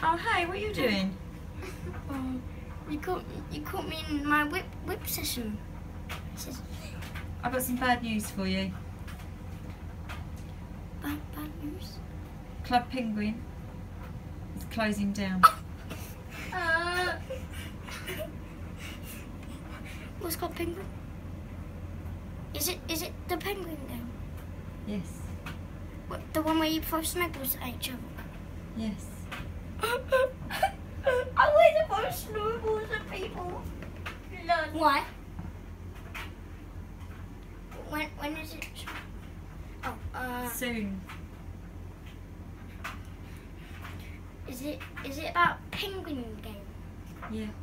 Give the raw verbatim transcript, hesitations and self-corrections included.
Oh, hey, what are you doing? Um, you caught you caught me in my whip whip session. Says, I've got some bad news for you. bad, bad news. Club Penguin is closing down. Uh, what's called Penguin? Is it is it the Penguin game? Yes. What, the one where you throw snowballs at each other? Yes. I want to throw snowballs at people. No. Why? When when is it? Oh, uh. Soon. Is it is it about penguin game? Yeah.